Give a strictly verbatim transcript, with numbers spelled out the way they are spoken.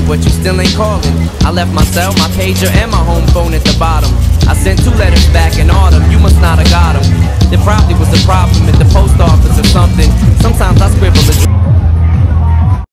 but you still ain't calling. I left my cell, my pager, and my home phone at the bottom. I sent two letters back in autumn, you must not have got them. There probably was a problem at the post office or something. Sometimes I scribble a